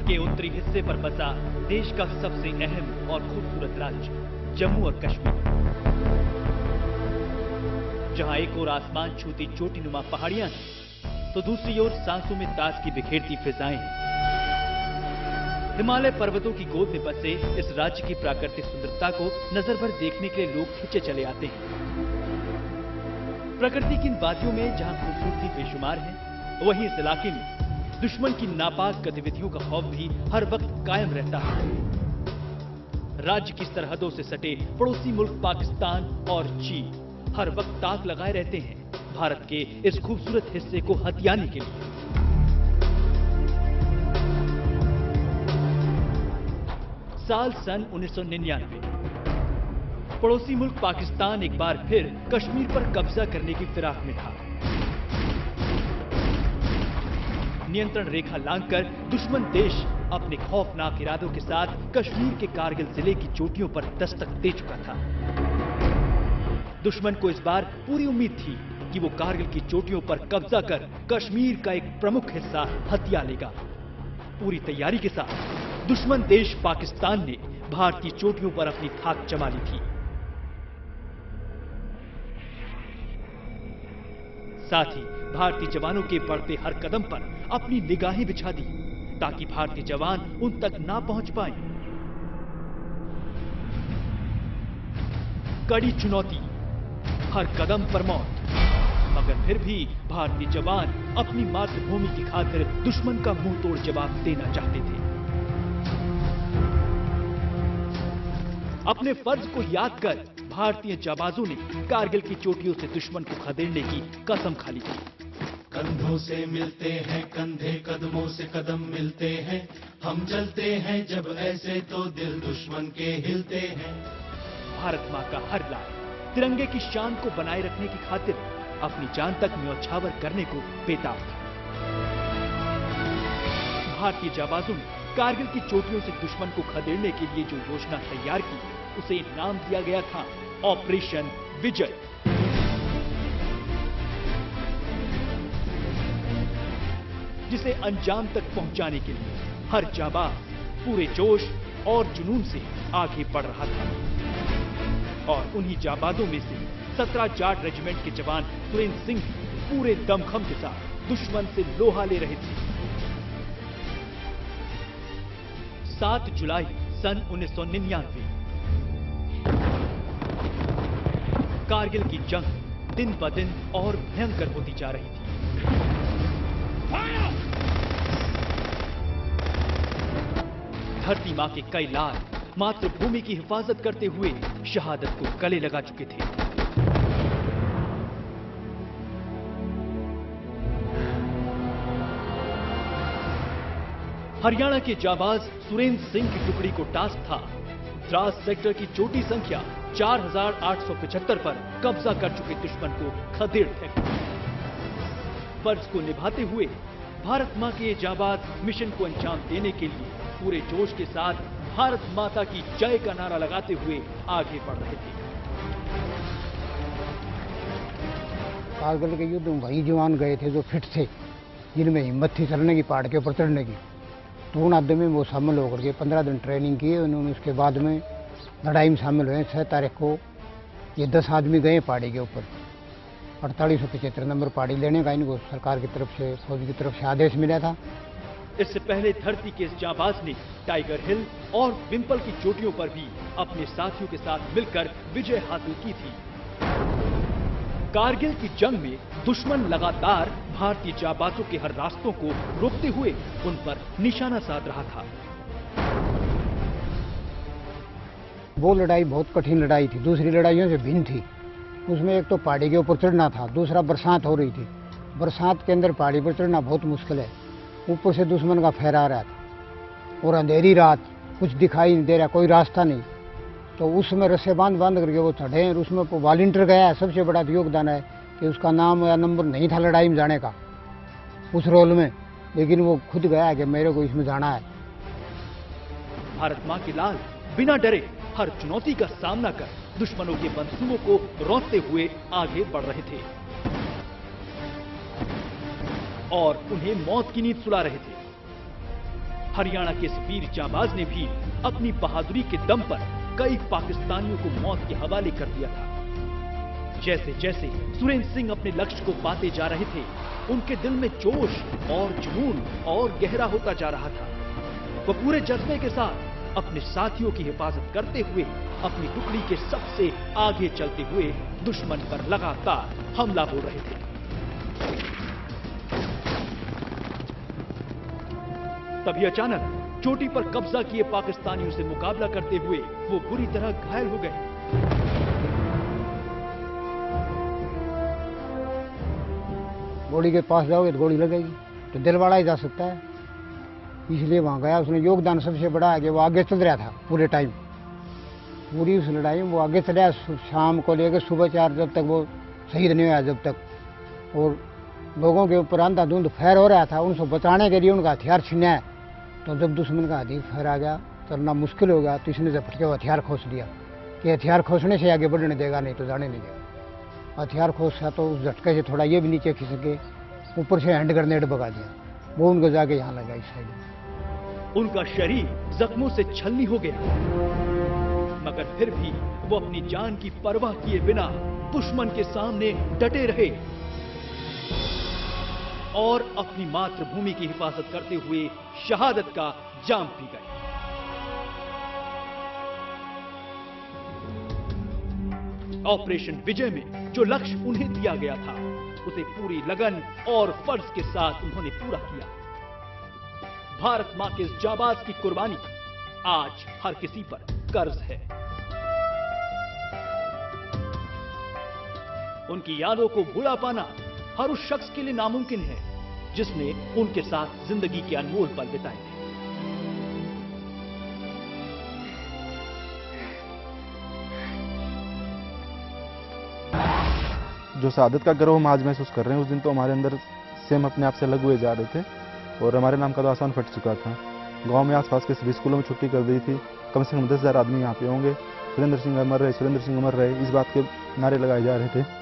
के उत्तरी हिस्से पर बसा देश का सबसे अहम और खूबसूरत राज्य जम्मू और कश्मीर, जहां एक ओर आसमान छूती चोटीनुमा पहाड़ियां हैं, तो दूसरी ओर सांसों में ताजगी बिखेरती फिजाएं हैं। हिमालय पर्वतों की गोद में बसे इस राज्य की प्राकृतिक सुंदरता को नजर भर देखने के लिए लोग खिंचे चले आते हैं। प्रकृति की इन वादियों में जहां खूबसूरती बेशुमार है, वहीं इस इलाके में दुश्मन की नापाक गतिविधियों का खौफ भी हर वक्त कायम रहता है। राज्य की सरहदों से सटे पड़ोसी मुल्क पाकिस्तान और चीन हर वक्त ताक लगाए रहते हैं भारत के इस खूबसूरत हिस्से को हथियाने के लिए। साल सन 1999। पड़ोसी मुल्क पाकिस्तान एक बार फिर कश्मीर पर कब्जा करने की फिराक में था। नियंत्रण रेखा लांघकर दुश्मन देश अपने खौफनाक इरादों के साथ कश्मीर के कारगिल जिले की चोटियों पर दस्तक दे चुका था। दुश्मन को इस बार पूरी उम्मीद थी कि वो कारगिल की चोटियों पर कब्जा कर कश्मीर का एक प्रमुख हिस्सा हथिया लेगा। पूरी तैयारी के साथ दुश्मन देश पाकिस्तान ने भारतीय चोटियों पर अपनी धाक जमा ली थी। साथ ही भारतीय जवानों के बढ़ते हर कदम पर अपनी निगाहें बिछा दी ताकि भारतीय जवान उन तक ना पहुंच पाएं। कड़ी चुनौती, हर कदम पर मौत, मगर फिर भी भारतीय जवान अपनी मातृभूमि की खातिर दुश्मन का मुंह तोड़ जवाब देना चाहते थे। अपने फर्ज को याद कर भारतीय जाबाजों ने कारगिल की चोटियों से दुश्मन को खदेड़ने की कसम खा ली थी। कंधों से मिलते हैं कंधे, कदमों से कदम मिलते हैं, हम चलते हैं जब ऐसे तो दिल दुश्मन के हिलते हैं। भारत मां का हर लाल तिरंगे की शान को बनाए रखने की खातिर अपनी जान तक न्यौछावर करने को बेताब था। भारतीय जाबाजों ने कारगिल की चोटियों से दुश्मन को खदेड़ने के लिए जो योजना तैयार की, उसे नाम दिया गया था ऑपरेशन विजय। जिसे अंजाम तक पहुंचाने के लिए हर जाबाज पूरे जोश और जुनून से आगे बढ़ रहा था। और उन्हीं जाबाजों में से 17 जाट रेजिमेंट के जवान सुरेंद्र सिंह पूरे दमखम के साथ दुश्मन से लोहा ले रहे थे। 7 जुलाई सन 1999। कारगिल की जंग दिन ब दिन और भयंकर होती जा रही थी। धरती मां के कई लाल मातृभूमि की हिफाजत करते हुए शहादत को गले लगा चुके थे। हरियाणा के जाबाज सुरेंद्र सिंह की टुकड़ी को टास्क था द्रास सेक्टर की चोटी संख्या 4875 पर कब्जा कर चुके दुश्मन को खदेड़ फेंकना। फर्ज को निभाते हुए भारत मां के जाबाज मिशन को अंजाम देने के लिए पूरे जोश के साथ भारत माता की जय का नारा लगाते हुए आगे बढ़ रहे थे। कारगिल के युद्ध में वही जवान गए थे जो फिट थे, जिनमें हिम्मत थी चलने की, पहाड़ के ऊपर चढ़ने की। तो उन आदमी में वो शामिल होकर के 15 दिन ट्रेनिंग की उन्होंने। उसके बाद में लड़ाई में शामिल हुए। 6 तारीख को ये 10 आदमी गए पहाड़ी के ऊपर। 4875 नंबर पहाड़ी लेने का इनको सरकार की तरफ से, फौज की तरफ से आदेश मिला था। इससे पहले धरती के इस जाबाज ने टाइगर हिल और विंपल की चोटियों पर भी अपने साथियों के साथ मिलकर विजय हासिल की थी। कारगिल की जंग में दुश्मन लगातार भारतीय जाबाजों के हर रास्तों को रोकते हुए उन पर निशाना साध रहा था। वो लड़ाई बहुत कठिन लड़ाई थी, दूसरी लड़ाइयों से भिन्न थी। उसमें एक तो पहाड़ी के ऊपर चढ़ना था, दूसरा बरसात हो रही थी। बरसात के अंदर पहाड़ी पर चढ़ना बहुत मुश्किल है। ऊपर से दुश्मन का फैर आ रहा था और अंधेरी रात, कुछ दिखाई नहीं दे रहा, कोई रास्ता नहीं। तो उसमें रस्से बांध करके वो चढ़े। और उसमें वॉलंटियर गया है, सबसे बड़ा योगदान है कि उसका नाम या नंबर नहीं था लड़ाई में जाने का उस रोल में, लेकिन वो खुद गया कि मेरे को इसमें जाना है। भारत मां के लाल बिना डरे हर चुनौती का सामना कर दुश्मनों के मंसूबों को रोकते हुए आगे बढ़ रहे थे और उन्हें मौत की नींद सुला रहे थे। हरियाणा के इस वीर जाबाज ने भी अपनी बहादुरी के दम पर कई पाकिस्तानियों को मौत के हवाले कर दिया था। जैसे जैसे सुरेंद्र सिंह अपने लक्ष्य को पाते जा रहे थे, उनके दिल में जोश और जुनून और गहरा होता जा रहा था। वो पूरे जज्बे के साथ अपने साथियों की हिफाजत करते हुए अपनी टुकड़ी के सबसे आगे चलते हुए दुश्मन पर लगातार हमला बोल रहे थे। तभी अचानक चोटी पर कब्जा किए पाकिस्तानियों से मुकाबला करते हुए वो बुरी तरह घायल हो गए। गोली के पास जाओगे तो गोली लगेगी, तो दिल वाला ही जा सकता है, इसलिए वहां गया। उसने योगदान सबसे बड़ा है कि वो आगे चल रहा था पूरे टाइम, पूरी उस लड़ाई में वो आगे चला। शाम को लेकर सुबह 4 जब तक वो शहीद नहीं हुआ जब तक, और लोगों के ऊपर अंधाधुंध फायर हो रहा था, उनको बचाने के लिए उनका हथियार छीना है। तो जब दुश्मन का अधिक फायर आ गया, चलना मुश्किल हो गया, तो इसने झपट के हथियार खोस लिया कि हथियार खोसने से आगे बढ़ने देगा, नहीं तो जाने नहीं देगा। हथियार खोसा तो उस झटके से थोड़ा ये भी नीचे खिसक के ऊपर से हैंड ग्रेनेड भगा दिया, वो उनको जाके यहाँ लगा इस साइड। उनका शरीर जख्मों से छलनी हो गया, मगर फिर भी वो अपनी जान की परवाह किए बिना दुश्मन के सामने डटे रहे और अपनी मातृभूमि की हिफाजत करते हुए शहादत का जाम पी गए। ऑपरेशन विजय में जो लक्ष्य उन्हें दिया गया था, उसे पूरी लगन और फर्ज के साथ उन्होंने पूरा किया। भारत मां के इस जाबाज की कुर्बानी आज हर किसी पर कर्ज है। उनकी यादों को भुला पाना हर उस शख्स के लिए नामुमकिन है जिसने उनके साथ जिंदगी के अनमोल पल बिताए थे। जो शहादत का गर्व हम आज महसूस कर रहे हैं, उस दिन तो हमारे अंदर से हम अपने आप से अलग हुए जा रहे थे और हमारे नाम का तो आसान फट चुका था। गांव में आसपास के सभी स्कूलों में छुट्टी कर दी थी। कम से कम 10,000 आदमी यहाँ पे होंगे। सुरेंद्र सिंह अमर रहे, सुरेंद्र सिंह अमर रहे, इस बात के नारे लगाए जा रहे थे।